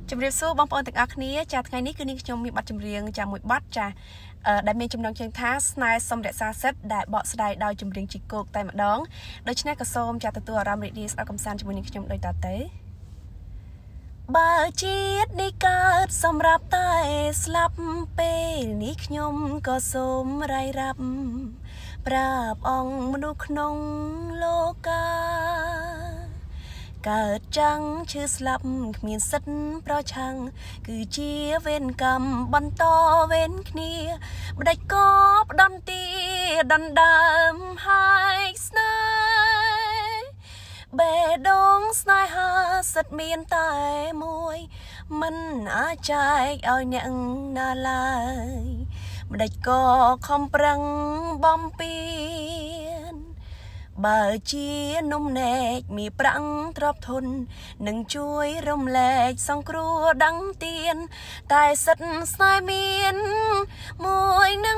ជំរាបសួរបងប្អូនទាំងអស់គ្នាចាថ្ងៃនេះគឺនាងខ្ញុំមានបទចម្រៀងចាមួយបទចាដែលមានចំណងជើងថាស្នេហ៍សំរក្សាសិទ្ធដែលបកស្រាយដោយចម្រៀងជីកោកតែម្ដងដូច្នេះក៏សូមចាទទួលអារម្មណ៍រីករាយស្ដាប់កំសាន្តជាមួយនាងខ្ញុំដូចតទៅបើជាតិនេះកើតសម្រាប់តែស្លាប់ពេលនេះខ្ញុំក៏សូមរាយរាប់ប្រាប់អង្គមនុស្សក្នុងលោកាកើតចាំងឈឺស្លាប់គ្មានសិទ្ធប្រឆាំងគឺជាវេនកម្មបន្តវេនគ្នាម្ដេចក៏ផ្ដំទីដណ្ដើមហើយស្នេហ៍បេះដូងស្នេហាសិទ្ធមានតែមួយមិនអាចចែកឲ្យអ្នកណាឡើយម្ដេចក៏ខំប្រឹងបំពេញបើជានំនែកមានប្រាំងទ្របធននឹងជួយរំលែកសង្គ្រោះដឹងទៀនតែសិទ្ធស្នេហ៍មានមួយនឹង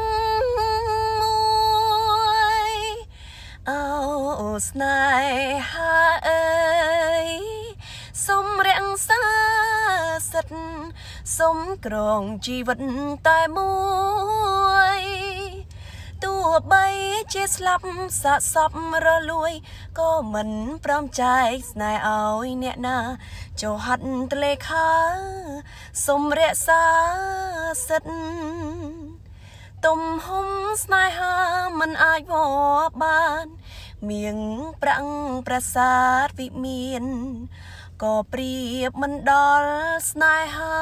មួយអូស្នេហាអើយសូមរក្សាសិទ្ធសូមក្រងជីវិតតែមួយទោះបីជាស្លាប់សាកសពរលួយក៏មិនព្រមចែកស្នេហ៍ឲ្យអ្នកណាចុះហត់ទលេខាសូមរក្សាសិទ្ធទំហំស្នេហាមិនអាចវបានមៀងប្រាំងប្រាសាទវិមានក៏ប្រៀបមិនដល់ស្នេហា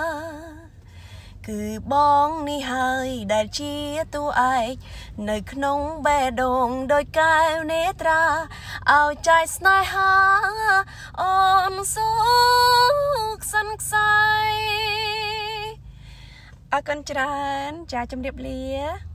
គឺបងនេះហើយដែលជាតួឯកនៅក្នុងបេះដូងដោយកែវនេត្រាឲ្យចែកស្នេហាអូនសូកសិនខ្សែអរគុណច្រើនចាជំរាបលា